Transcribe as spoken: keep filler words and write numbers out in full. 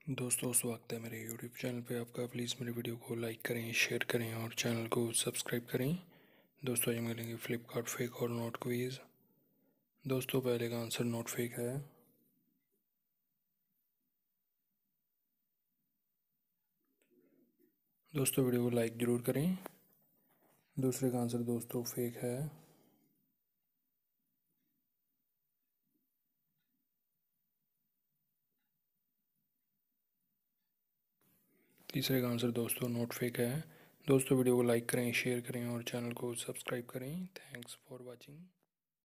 दोस्तों स्वागत है मेरे यूट्यूब चैनल पे आपका। प्लीज़ मेरे वीडियो को लाइक करें, शेयर करें और चैनल को सब्सक्राइब करें। दोस्तों आज मिलेंगे फ्लिपकार्ट फेक और नोट क्विज़। दोस्तों पहले का आंसर नोट फेक है। दोस्तों वीडियो को लाइक ज़रूर करें। दूसरे का आंसर दोस्तों फेक है। तीसरे का आंसर दोस्तों नोट फेक है। दोस्तों वीडियो को लाइक करें, शेयर करें और चैनल को सब्सक्राइब करें। Thanks for watching.